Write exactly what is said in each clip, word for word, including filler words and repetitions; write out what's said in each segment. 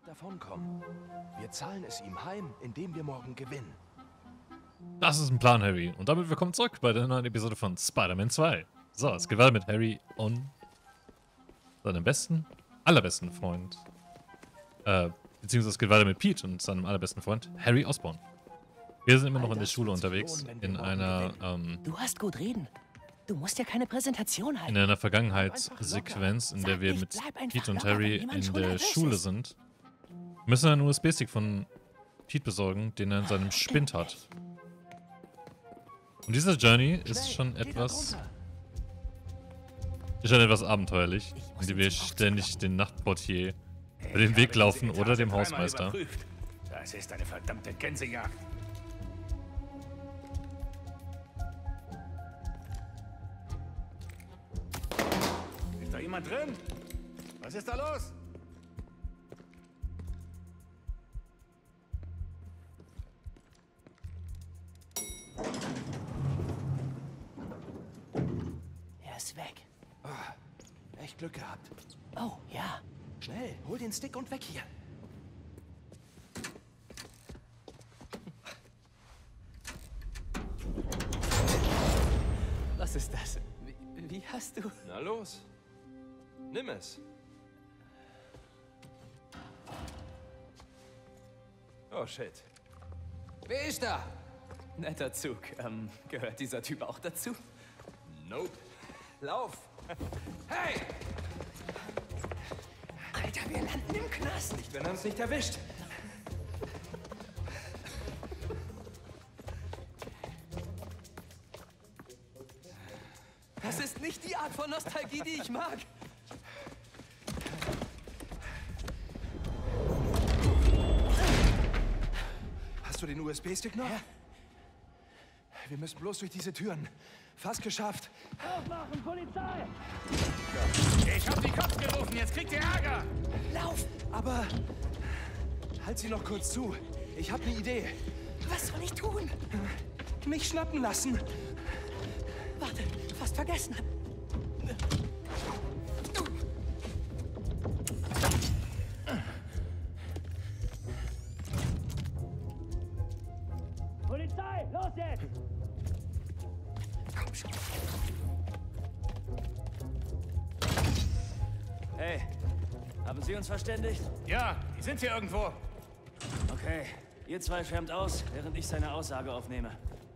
davonkommen. Wir zahlen es ihm heim, indem wir morgen gewinnen. Das ist ein Plan, Harry. Und damit willkommen zurück bei der neuen Episode von Spider-Man zwei. So, es geht weiter mit Harry und seinem besten, allerbesten Freund. Äh, beziehungsweise es geht weiter mit Pete und seinem allerbesten Freund, Harry Osborn. Wir sind immer noch in der Schule unterwegs, in einer, ähm... Du hast gut reden. Du musst ja keine Präsentation halten. In einer Vergangenheitssequenz, in der wir mit Pete und Harry in der Schule sind. Wir müssen einen U S B-Stick von Pete besorgen, den er in seinem Spind hat. Und diese Journey ist schon etwas... Ist schon etwas abenteuerlich, indem wir ständig den Nachtportier über den Weg laufen oder dem Hausmeister. Das ist eine verdammte Gänsejagd. Ist da jemand drin? Was ist da los? Er ist weg. Oh, echt Glück gehabt. Oh, ja. Schnell, hol den Stick und weg hier. Was ist das? Wie, wie hast du... Na los. Nimm es. Oh, shit. Wer ist da? Netter Zug. Ähm, gehört dieser Typ auch dazu? Nope. Lauf. Hey! Alter, wir landen im Knast. Nicht, wenn er uns nicht erwischt. Das ist nicht die Art von Nostalgie, die ich mag. Hast du den U S B-Stick noch? Ja. Wir müssen bloß durch diese Türen. Fast geschafft. Aufmachen, Polizei! Ich hab die Cops gerufen, jetzt kriegt ihr Ärger! Lauf! Aber halt sie noch kurz zu. Ich habe eine Idee. Was soll ich tun? Mich schnappen lassen. Warte, fast vergessen. Polizei, los jetzt! Komm schon. Hey, haben Sie uns verständigt? Ja, die sind hier irgendwo. Okay, ihr zwei schwärmt aus, während ich seine Aussage aufnehme.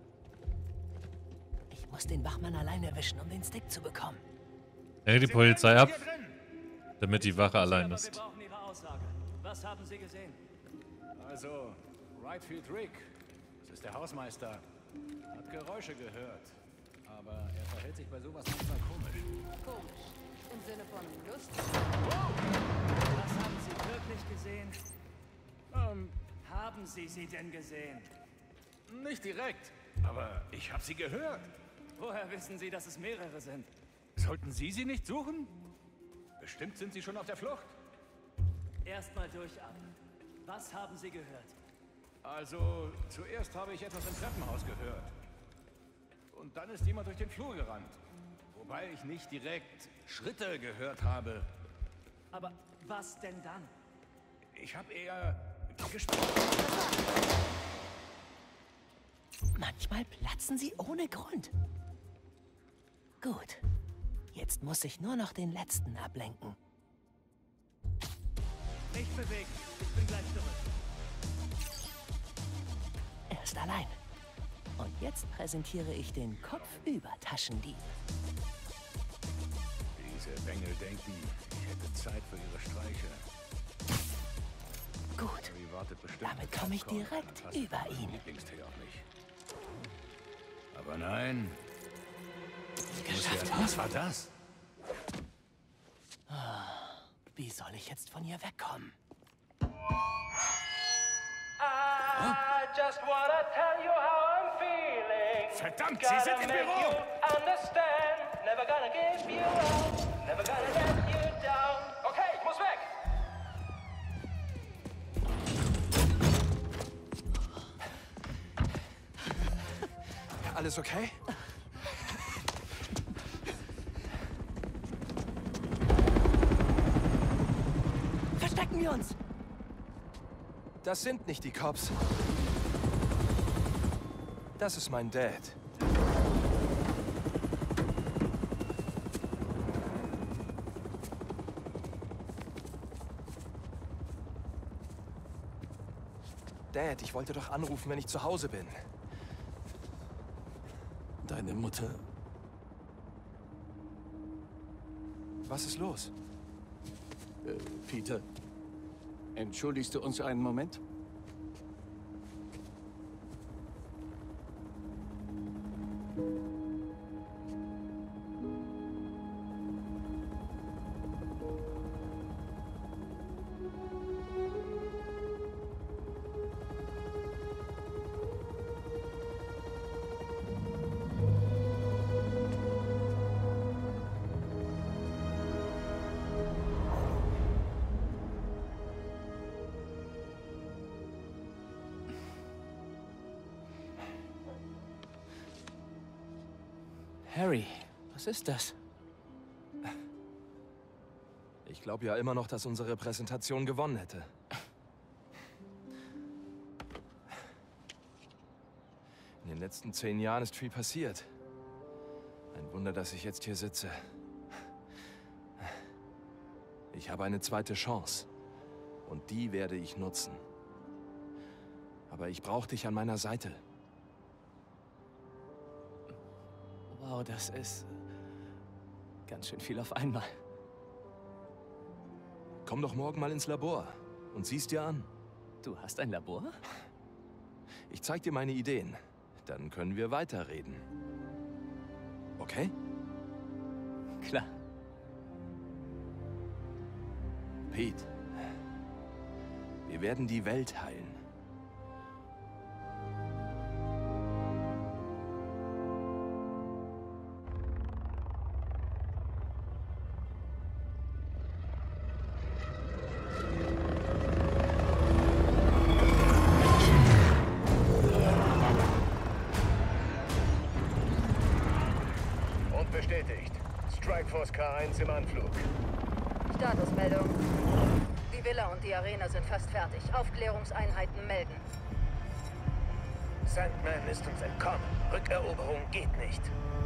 Ich muss den Wachmann allein erwischen, um den Stick zu bekommen. Hänge die Polizei ab, damit die Wache allein Aber wir ist. brauchen Ihre Aussage. Was haben Sie gesehen? Also, Rightfield Rick, das ist der Hausmeister, hat Geräusche gehört. Aber er verhält sich bei sowas manchmal komisch. Komisch. Im Sinne von lustig. Was haben Sie wirklich gesehen? Ähm, Haben Sie sie denn gesehen? nicht direkt, aber ich habe sie gehört. Woher wissen Sie, dass es mehrere sind? Sollten Sie sie nicht suchen? Bestimmt sind sie schon auf der Flucht. Erstmal durchatmen. Was haben Sie gehört? Also, zuerst habe ich etwas im Treppenhaus gehört. Und dann ist jemand durch den Flur gerannt. Wobei ich nicht direkt Schritte gehört habe. Aber was denn dann? Ich habe eher gesprochen. Manchmal platzen sie ohne Grund. Gut. Jetzt muss ich nur noch den letzten ablenken. Nicht bewegen. Ich bin gleich zurück. Er ist allein. Und jetzt präsentiere ich den Kopfüber-Taschendieb. Diese Bengel denken, ich hätte Zeit für ihre Streiche. Gut. Harry wartet bestimmt Damit mit komme ich Popcorn. direkt Passt über mein ihn. Lieblingstee auch nicht. Aber nein. Geschafft. Ja, was war das? Wie soll ich jetzt von ihr wegkommen? I just wanna tell you how I'm feeling. Verdammt, Sie sind im Gotta make Büro! you understand. Never gonna give you up. Never gonna let you down. Okay, ich muss weg. Alles okay? Verstecken wir uns! Das sind nicht die Cops. Das ist mein Dad. Dad, ich wollte doch anrufen, wenn ich zu Hause bin. Deine Mutter. Was ist los? Äh, Peter, entschuldigst du uns einen Moment? Harry, was ist das? Ich glaube ja immer noch, dass unsere Präsentation gewonnen hätte. In den letzten zehn Jahren ist viel passiert. Ein Wunder, dass ich jetzt hier sitze. Ich habe eine zweite Chance. Und die werde ich nutzen. Aber ich brauche dich an meiner Seite. Wow, das ist ganz schön viel auf einmal. Komm doch morgen mal ins Labor und sieh's dir an. Du hast ein Labor? Ich zeig dir meine Ideen. Dann können wir weiterreden. Okay? Klar. Pete, wir werden die Welt heilen. Bestätigt. Strikeforce K eins im Anflug. Statusmeldung. Die Villa und die Arena sind fast fertig. Aufklärungseinheiten melden. Sandman ist uns entkommen. Rückeroberung geht nicht.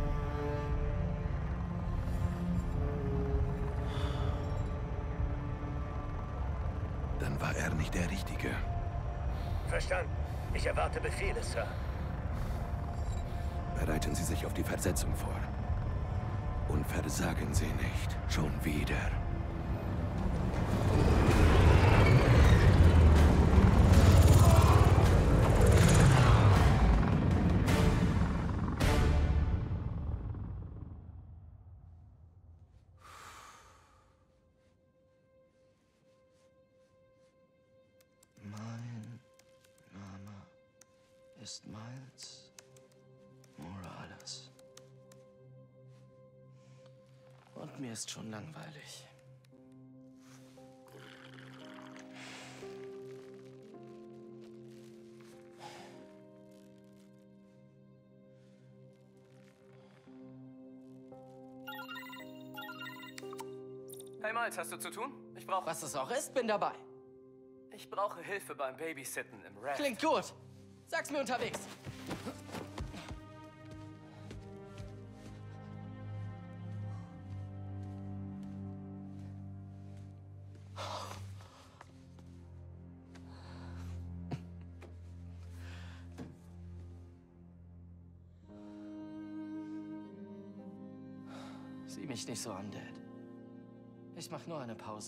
Dann war er nicht der Richtige. Verstanden. Ich erwarte Befehle, Sir. Bereiten Sie sich auf die Versetzung vor. Und versagen Sie nicht. Schon wieder. Mein Name ist Miles Morales. Und mir ist schon langweilig. Hey Miles, hast du zu tun? Ich brauche... Was es auch ist, bin dabei. Ich brauche Hilfe beim Babysitten im Raft. Klingt gut. Sag's mir unterwegs. Sieh mich nicht so an, Dad. Ich mach nur eine Pause.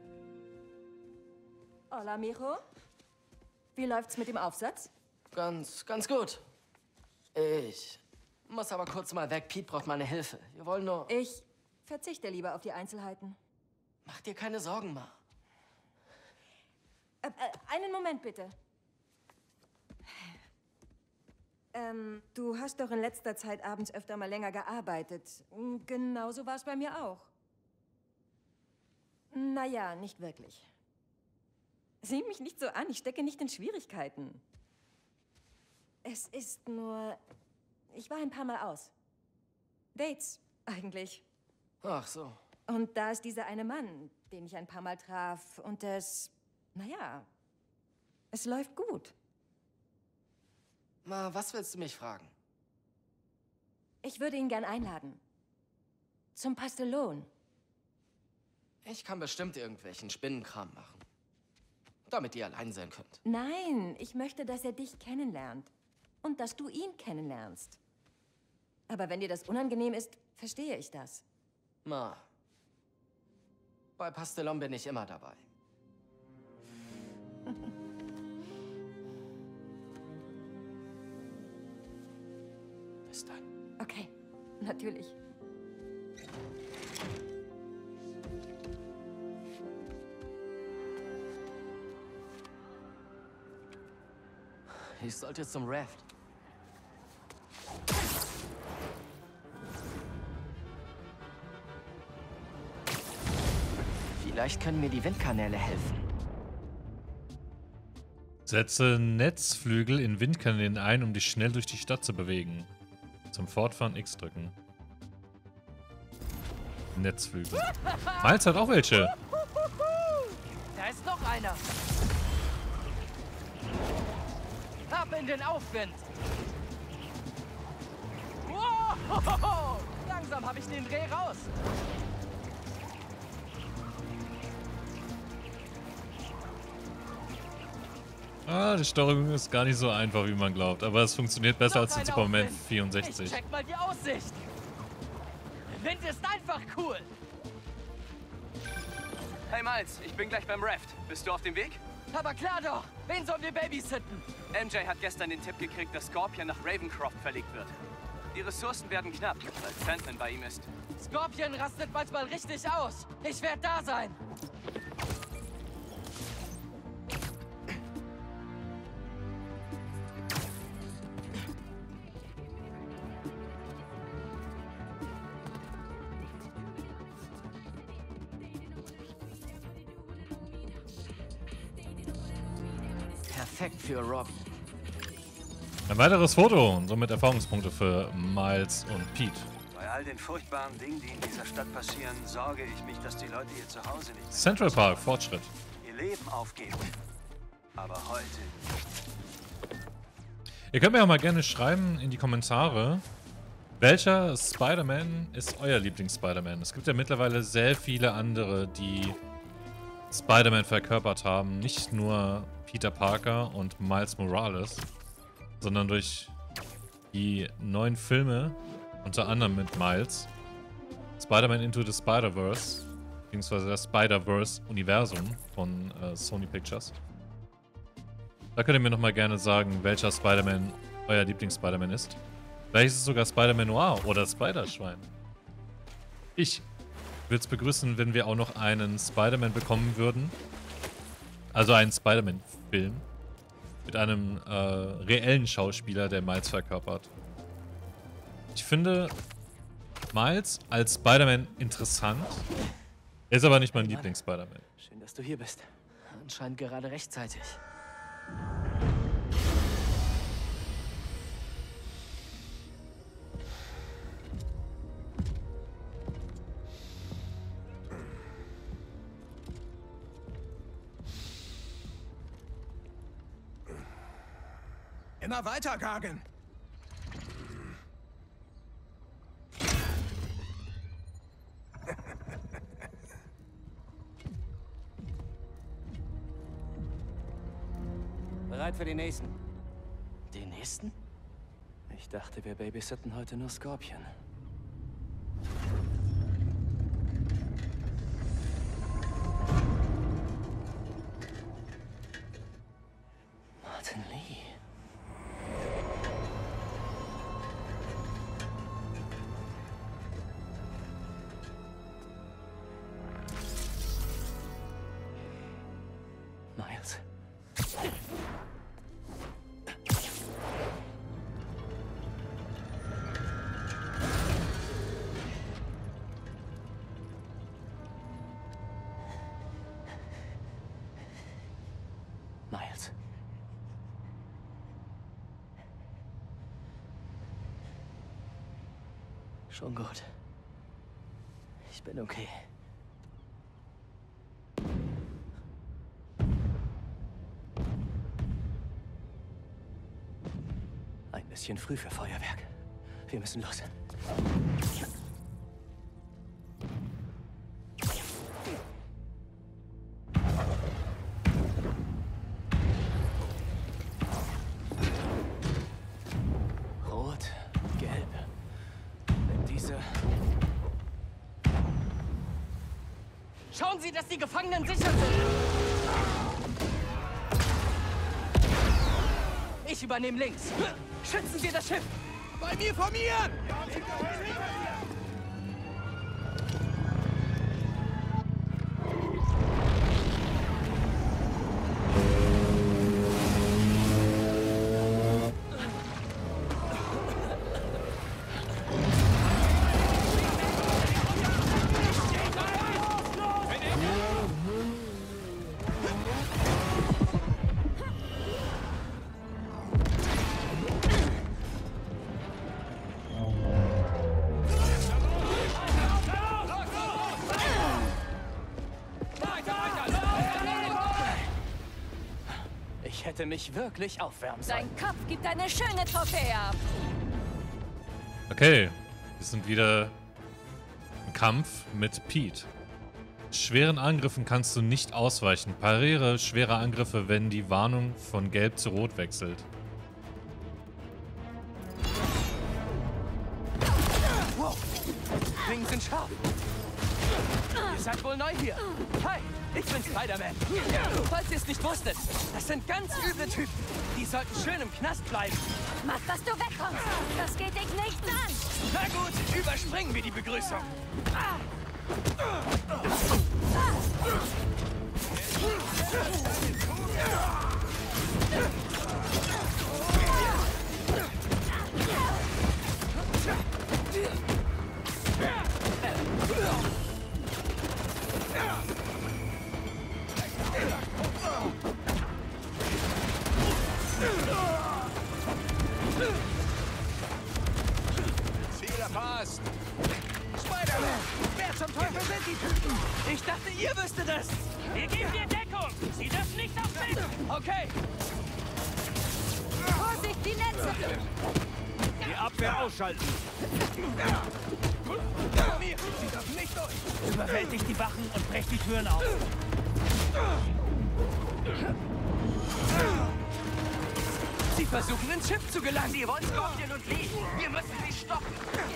Hola, mijo. Wie läuft's mit dem Aufsatz? Ganz, ganz gut. Ich muss aber kurz mal weg. Pete braucht meine Hilfe. Wir wollen nur... Ich verzichte lieber auf die Einzelheiten. Mach dir keine Sorgen, Ma. Äh, äh, einen Moment, bitte. Ähm, du hast doch in letzter Zeit abends öfter mal länger gearbeitet. Genauso war es bei mir auch. Naja, nicht wirklich. Sieh mich nicht so an, ich stecke nicht in Schwierigkeiten. Es ist nur... Ich war ein paar Mal aus. Dates, eigentlich. Ach so. Und da ist dieser eine Mann, den ich ein paar Mal traf. Und das... Naja... Es läuft gut. Ma, was willst du mich fragen? Ich würde ihn gern einladen. Zum Pastelon. Ich kann bestimmt irgendwelchen Spinnenkram machen. Damit ihr allein sein könnt. Nein, ich möchte, dass er dich kennenlernt. Und dass du ihn kennenlernst. Aber wenn dir das unangenehm ist, verstehe ich das. Ma, bei Pastelon bin ich immer dabei. Bis dann. Okay, natürlich. Ich sollte zum Raft. Vielleicht können mir die Windkanäle helfen. Setze Netzflügel in Windkanälen ein, um dich schnell durch die Stadt zu bewegen. Zum Fortfahren X drücken. Netzflügel. Miles hat auch welche. Da ist noch einer. Ab in den Aufwind. Wow. Langsam habe ich den Dreh raus. Ah, die Steuerung ist gar nicht so einfach, wie man glaubt. Aber es funktioniert besser Noch als in ein Superman Aufwind. vierundsechzig. Ich check mal die Aussicht. Der Wind ist einfach cool. Hey Miles, ich bin gleich beim Raft. Bist du auf dem Weg? Aber klar doch. Wen sollen wir babysitten? M J hat gestern den Tipp gekriegt, dass Scorpion nach Ravencroft verlegt wird. Die Ressourcen werden knapp, weil Sandman bei ihm ist. Scorpion rastet manchmal richtig aus. Ich werde da sein. Perfekt für Robbie. Ein weiteres Foto und somit Erfahrungspunkte für Miles und Pete. Bei all den furchtbaren Dingen, die in dieser Stadt passieren, sorge ich mich, dass die Leute hier zu Hause nicht Central Park, Fortschritt. ihr Leben aufgeben. Aber heute Ihr könnt mir auch mal gerne schreiben in die Kommentare, welcher Spider-Man ist euer Lieblings-Spider-Man? Es gibt ja mittlerweile sehr viele andere, die Spider-Man verkörpert haben. Nicht nur Peter Parker und Miles Morales, sondern durch die neuen Filme, unter anderem mit Miles, Spider-Man Into the Spider-Verse, beziehungsweise das Spider-Verse-Universum von äh, Sony Pictures. Da könnt ihr mir nochmal gerne sagen, welcher Spider-Man euer Lieblings-Spider-Man ist. Vielleicht ist es sogar Spider-Man Noir oder Spider-Schwein. Ich würde es begrüßen, wenn wir auch noch einen Spider-Man bekommen würden. Also einen Spider-Man-Film. Mit einem äh, reellen Schauspieler, der Miles verkörpert. Ich finde Miles als Spider-Man interessant. Er ist aber nicht mein Lieblings-Spider-Man. Schön, dass du hier bist. Anscheinend gerade rechtzeitig. Immer weiter, Gargan. Bereit für den nächsten. Den nächsten? Ich dachte, wir babysitten heute nur Scorpion. Martin Lee. Miles. Miles. Schon gut. Ich bin okay. bisschen früh für Feuerwerk. Wir müssen los. Rot, gelb. Wenn diese... Schauen Sie, dass die Gefangenen sicher sind! Ich übernehme links. Schützen Sie das Schiff! Bei mir formieren! Ich hätte mich wirklich aufwärmen sollen. Dein Kopf gibt eine schöne Trophäe ab. Okay, wir sind wieder im Kampf mit Pete. Schweren Angriffen kannst du nicht ausweichen. Pariere schwere Angriffe, wenn die Warnung von Gelb zu Rot wechselt. Wow, Klingen sind scharf. Ihr seid wohl neu hier. Hi, ich bin Spider-Man. Falls ihr es nicht wusstet, das sind ganz üble Typen. Die sollten schön im Knast bleiben. Mach, dass du wegkommst. Das geht dich nichts an. Na gut, überspringen wir die Begrüßung. Ziel erfasst! Spider-Man! Wer zum Teufel sind die Typen? Ich dachte, ihr wüsstet es. Wir geben dir Deckung! Sie dürfen nicht auf mich! Okay. Vorsicht, die Netze! Die Abwehr ausschalten! Mir, sie dürfen nicht durch. Überwältigt die Wachen und brecht die Türen auf. Sie versuchen ins Schiff zu gelangen. Sie wollen Scorpion und Lee. Wir müssen sie stoppen.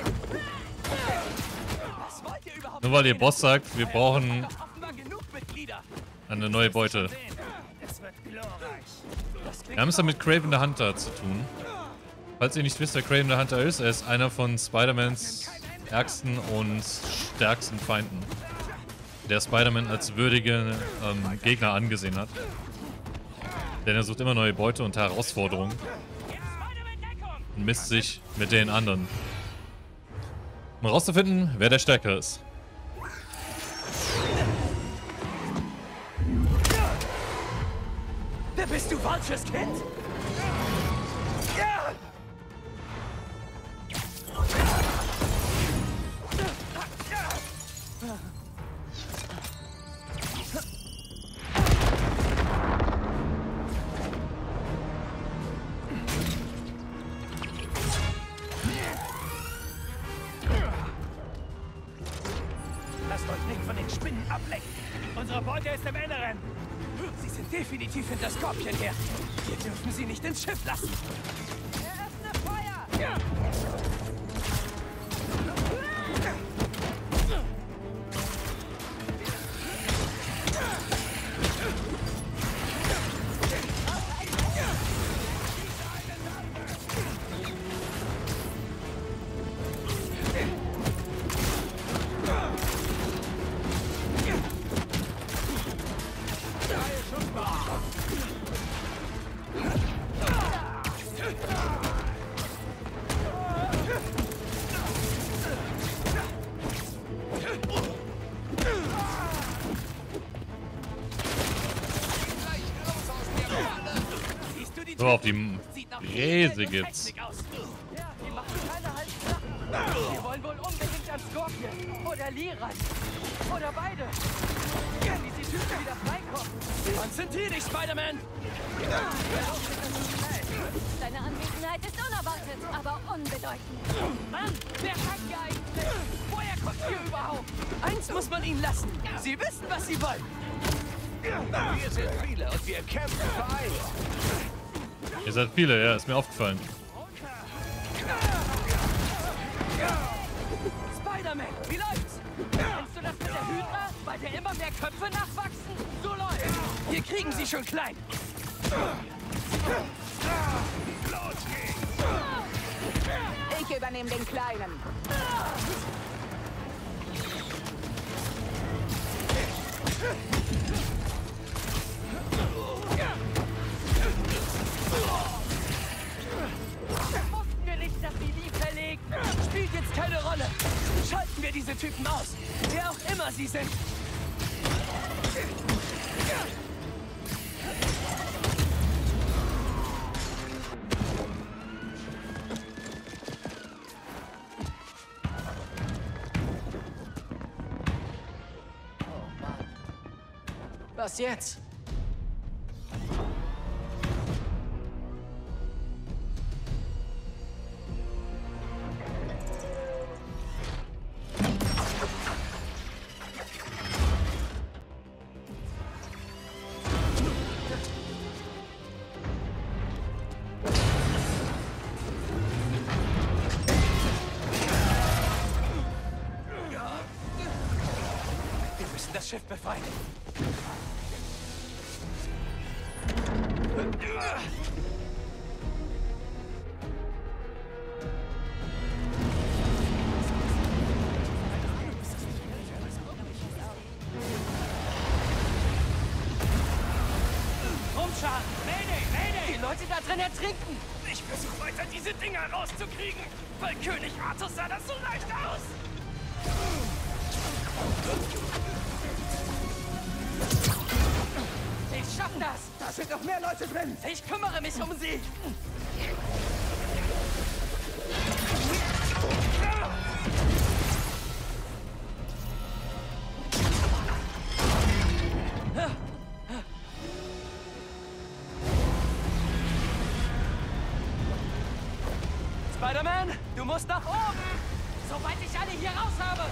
Was wollt ihr überhaupt? Nur weil ihr Boss sagt, wir brauchen Offenbar genug Mitglieder. eine neue Beute. Es wird glorreich. Wir haben es da mit Kraven the Hunter zu tun. Falls ihr nicht wisst, wer Kraven the Hunter ist, er ist einer von Spider-Mans ärgsten und stärksten Feinden, der Spider-Man als würdige ähm, Gegner angesehen hat. Denn er sucht immer neue Beute und Herausforderungen und misst sich mit den anderen, um herauszufinden, wer der Stärkere ist. Wer bist du, Vultures Kind? Ja! Lasst euch nicht von den Spinnen ablenken. Unsere Beute ist im Inneren. Sie sind definitiv hinter Scorpion her. Wir dürfen sie nicht ins Schiff lassen. Eröffne Feuer! Ja! So, auf die Fräse gibt's. Ja, die machen keine Halbsachen. Wir wollen wohl unbedingt an Scorpion oder Lee ran. Oder beide. Wenn diese Typen wieder freikommen. Konzentrier dich, Spider-Man! Deine Anwesenheit ist unerwartet, aber unbedeutend. Mann, wer kackt hier eigentlich? Woher kommt ihr überhaupt? Eins muss man ihnen lassen. Sie wissen, was sie wollen. Wir sind viele und wir kämpfen vereint. Ihr seid viele, ja, ist mir aufgefallen. Spider-Man, wie läuft's? Kennst du das mit der Hydra? Bei der immer mehr Köpfe nachwachsen? So läuft's. Wir kriegen sie schon klein. Los geht's! Ich übernehme den Kleinen. Wussten wir nicht, dass sie die verlegen? Spielt jetzt keine Rolle. Schalten wir diese Typen aus. Wer auch immer sie sind. Was jetzt? Wir müssen das Schiff befreien. Umschauen! Mayday! Mayday! Die Leute da drin ertrinken! Ich versuche weiter, diese Dinger rauszukriegen, weil König Arthur sah das so leicht aus! Ich schaff das! Da sind noch mehr Leute drin! Ich kümmere mich um sie! Spider-Man, du musst nach oben! Sobald ich alle hier raus habe!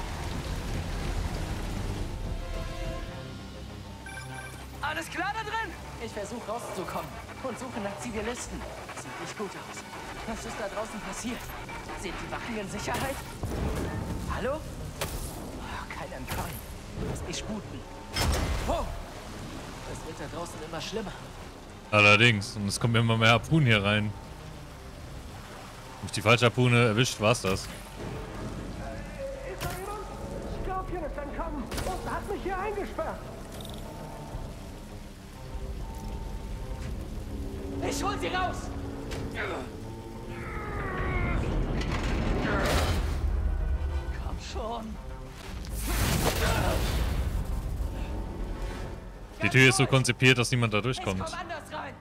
Alles klar da drin? Ich versuche rauszukommen und suche nach Zivilisten. Sieht nicht gut aus. Was ist da draußen passiert? Sind die Wachen in Sicherheit? Hallo? Oh, kein Empfang. Lass mich sputen. Oh, es wird da draußen immer schlimmer. Allerdings. Und es kommen immer mehr Harpunen hier rein. Wenn ich die falsche Harpune erwischt, war's das. Ist da jemand? Scorpion ist entkommen und hat mich hier eingesperrt. Ich hol sie raus! Komm schon! Die Tür ist so konzipiert, dass niemand da durchkommt. Ich komm anders rein!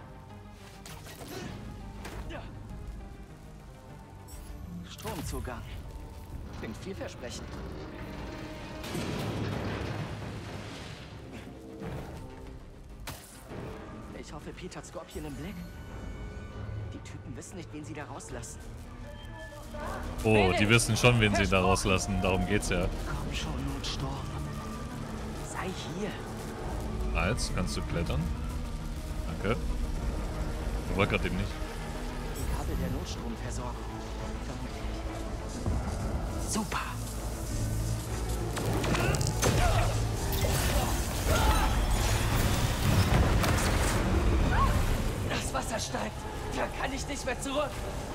Stromzugang. Klingt vielversprechend. Ich hoffe, Pete hat Scorpion im Blick. Die Typen wissen nicht, wen sie da rauslassen. Oh, die wissen schon, wen sie da rauslassen. Darum geht's ja. Komm schon, Notsturm. Sei hier. Als, kannst du klettern? Danke. Ich wollte gerade eben nicht. Die Kabel der Notstromversorgung. Super. Das Wasser steigt. Da kann ich nicht mehr zurück.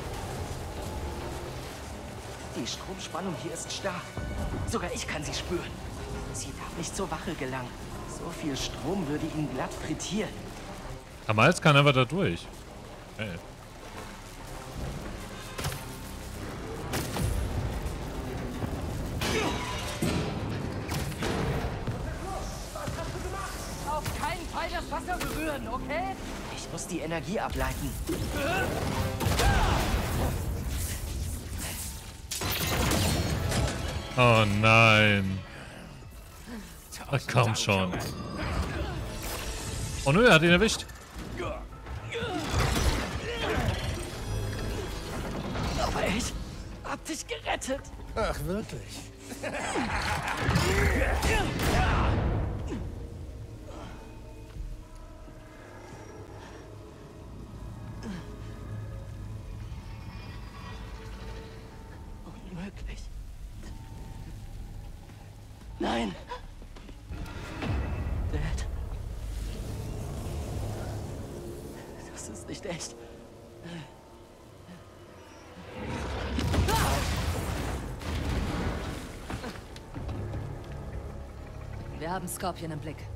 Die Stromspannung hier ist stark. Sogar ich kann sie spüren. Sie darf nicht zur Wache gelangen. So viel Strom würde ihn glatt frittieren. Aber Miles kann einfach da durch. Hey. Auf keinen Fall das Wasser berühren, okay? Ich muss die Energie ableiten. Oh nein. Ach, komm schon. Oh nö, er hat ihn erwischt. Ich hab dich gerettet. Ach, wirklich? Unmöglich. Nein. Dad. Das ist nicht echt. Wir haben Scorpion im Blick.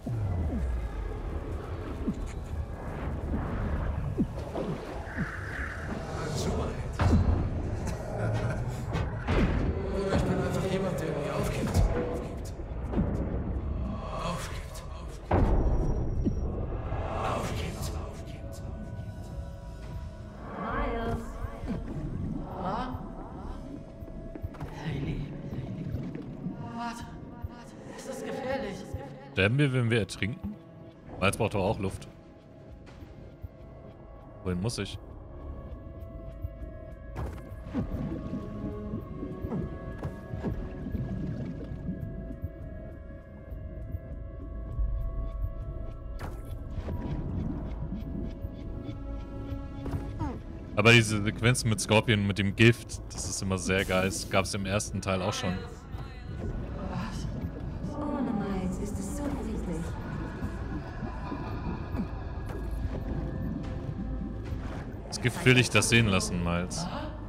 So weit. Ich bin einfach jemand, der nie aufgibt. Aufgibt. Aufgibt. Aufgibt. Aufgibt. Miles. Ma? Hailey. Warte. Es ist gefährlich. Sterben wir, wenn wir ertrinken? Miles braucht doch auch Luft. Wohin muss ich? Aber diese Sequenzen mit Scorpion, mit dem Gift, das ist immer sehr geil. Das gab es im ersten Teil auch schon. Ohne Miles ist es so friedlich. Das Gift will dich das sehen lassen, Miles.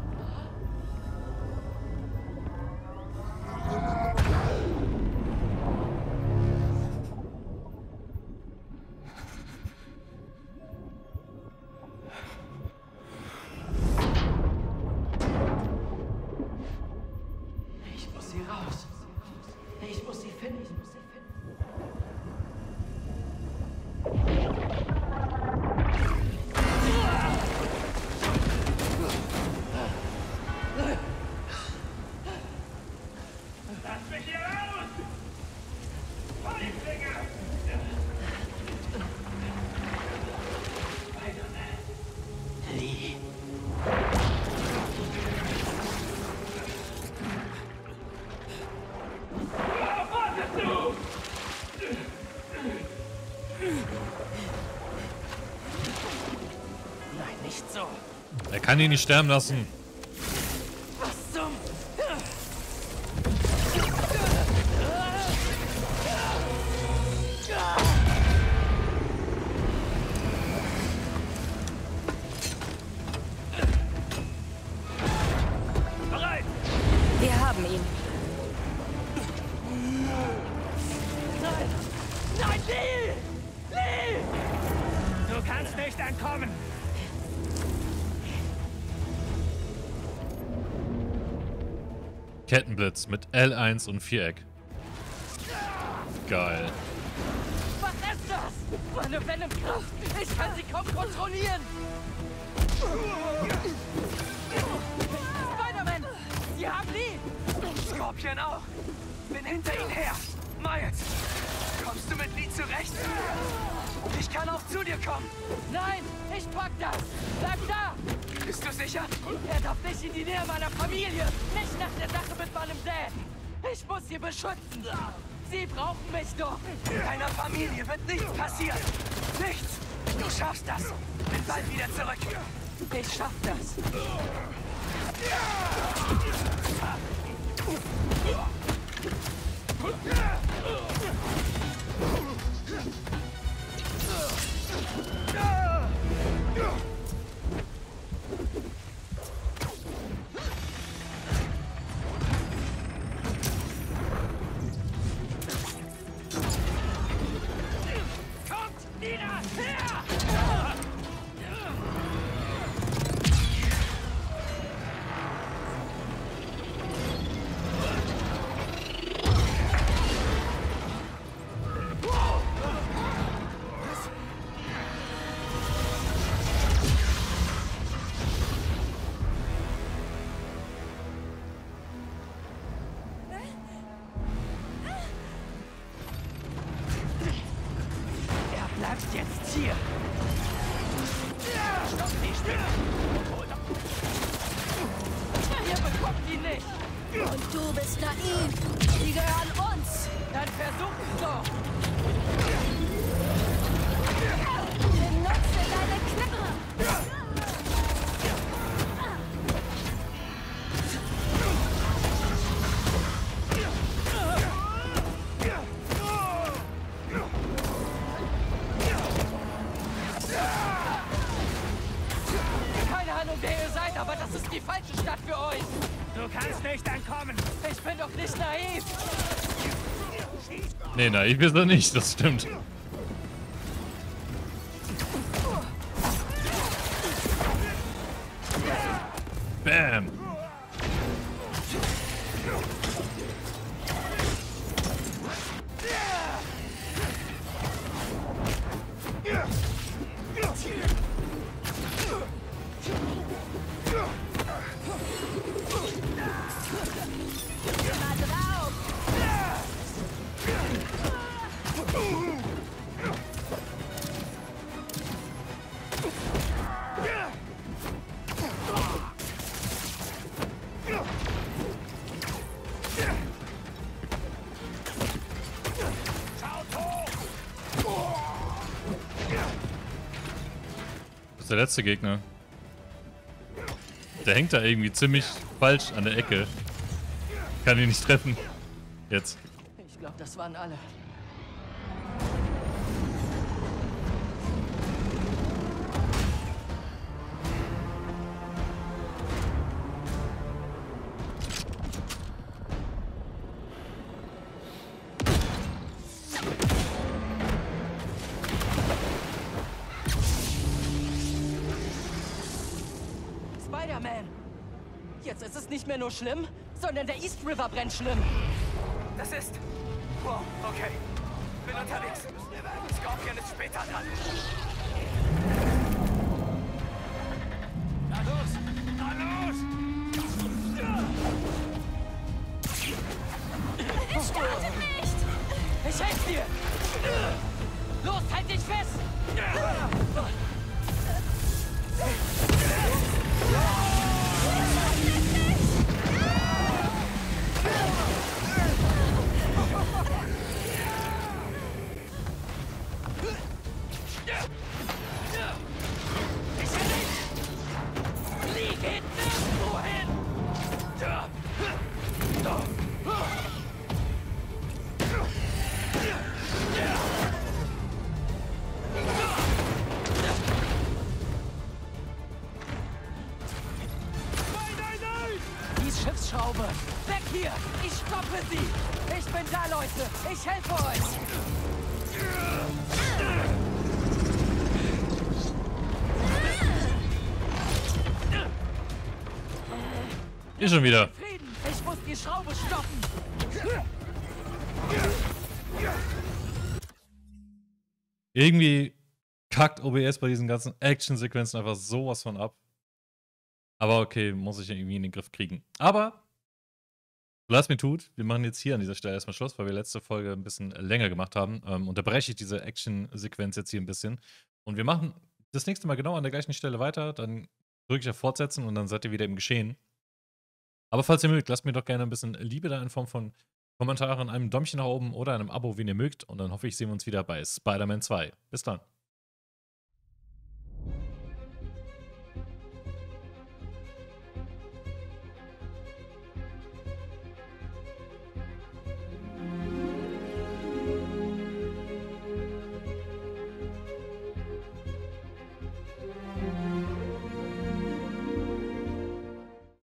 Ich muss sie raus. Ich muss sie finden. Ich muss sie Lass mich hier raus! Voll die Finger! Lee. Worauf wartest du? Nein, nicht so. Er kann ihn nicht sterben lassen. Was zum... Bereit! Wir haben ihn. Nein! Nein, Lee! Lee! Du kannst nicht entkommen! Kettenblitz mit L eins und Viereck. Geil. Was ist das? Meine Venom-Kraft! Ich kann sie kaum kontrollieren! Spider-Man! Sie haben Lee! Scorpion auch. Bin hinter ihn her. Miles, kommst du mit Lee zurecht? Ich kann auch zu dir kommen. Nein! Ich pack das! Bleib da! Bist du sicher? Er darf nicht in die Nähe meiner Familie! Nicht nach der Sache mit meinem Dad! Ich muss sie beschützen! Sie brauchen mich doch! Deiner Familie wird nichts passieren. Nichts. Du schaffst das. Bin bald wieder zurück. Ich schaff das! Kommt wieder her! ihn! Die gehören uns! Dann versuch's doch! Benutze deine Knarre! Keine Ahnung, wer ihr seid, aber das ist die falsche Stadt für euch! Du kannst nicht entkommen! Ich bin doch nicht naiv! Nee, naiv ist er nicht, das stimmt. Bam! Das ist der letzte Gegner. Der hängt da irgendwie ziemlich falsch an der Ecke. Kann ihn nicht treffen. Jetzt. Ich glaube, das waren alle. Spider-Man! Jetzt ist es nicht mehr nur schlimm, sondern der East River brennt schlimm. Das ist... Wow, okay. Bin unterwegs. Scorpion ist später dran. Na los! Na los! Es startet nicht! Ich helfe dir! Los, halt dich fest! Flieg geht nirgendwo hin! Die Schiffsschraube! Weg hier! Ich stoppe sie! Ich bin da, Leute! Ich helfe euch! Hier schon wieder. Frieden! Ich muss die Schraube stoppen! Irgendwie kackt O B S bei diesen ganzen Action-Sequenzen einfach sowas von ab. Aber okay, muss ich irgendwie in den Griff kriegen. Aber, lass mir tut, wir machen jetzt hier an dieser Stelle erstmal Schluss, weil wir letzte Folge ein bisschen länger gemacht haben. Ähm, unterbreche ich diese Action-Sequenz jetzt hier ein bisschen. Und wir machen das nächste Mal genau an der gleichen Stelle weiter. Dann drücke ich auf Fortsetzen und dann seid ihr wieder im Geschehen. Aber falls ihr mögt, lasst mir doch gerne ein bisschen Liebe da in Form von Kommentaren, einem Däumchen nach oben oder einem Abo, wen ihr mögt. Und dann hoffe ich, sehen wir uns wieder bei Spider-Man zwei. Bis dann.